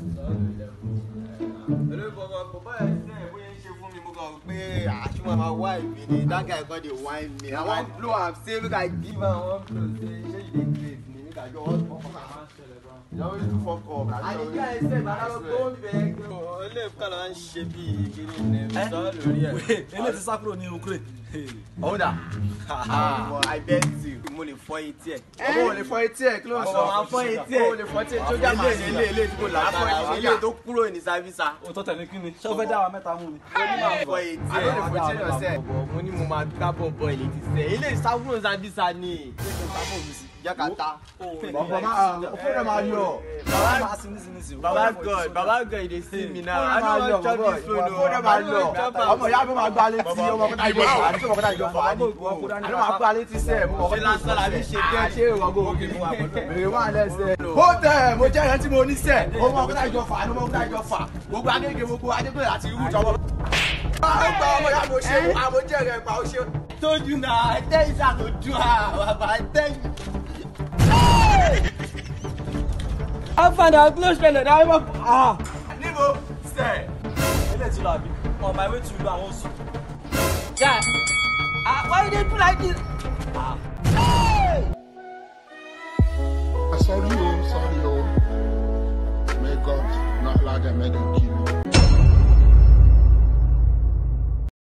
That guy got the wine me. I want blow am say make I give am one blow say shey you dey craze me make I just hold fuck am. You always do fuck up. And the guy say na go beg. Ole kala n ṣe bí kiri ni so lórí ẹ. Ele ti sá kúrò ní Ukraine. Oda. I bet you. Mo lè fọ́ etí ẹ̀. Mo lè fọ́ etí ẹ̀ kí ló ń sọ? Mo fọ́ etí ẹ̀. Mo lè fọ́ etí ẹ̀. Sójà máa ṣe ilé tí kò lágbára. Ilé tó kúrò ní sáfísà. O tó tẹ̀lé kí ni? Ṣé o fẹ́ dá wa mẹ́ta mú ni? Mo ní máa fọ́ etí ẹ̀. Àlọ́ lè fọ́ etí ẹ̀ lọ́sẹ̀. Mo ní mo máa gbá bọ̀bọ̀ ilé ti sẹ̀. Ilé ìsáfúrò sáfísà ni. Jákàtà. Bàbá máa yọ. Baba God, you dey see me now. I don't want to chop this phone. Ọmọ ìyá mi máa gbá létí ọmọ kọ́tà ìjọ fà. Àti ọmọ kọ́tà ìjọ fà. Àti máa gbá létí sẹ́ẹ̀. Ṣé lásán la fi ṣe kẹ́ ṣé ìrọ̀gbọ̀ òkè fún wa? Bèrè wà lẹ́sẹ̀. Ó tẹ̀ mo jẹ́ ẹ̀rẹ́ tí mo ní sẹ̀. Ọmọ kọ́tà ìjọ fà. Ọmọ kọ́tà ìjọ fà. Gbogbo Agége gbogbo Adégbè àti irú ìjọba. Ọmọ ìyá mo ṣe àmójẹ́ rẹ̀ pa ó ṣe. Told you now, I tell you that to do Baba, I tell you. I found out close friend and I'm Níbo sẹ̀. Ele ti lọ àbí? On my way to Ilu àwọn oṣù. Yeah. Why you dey do like this? Sorry, oh. May God not allow them, may them kill you.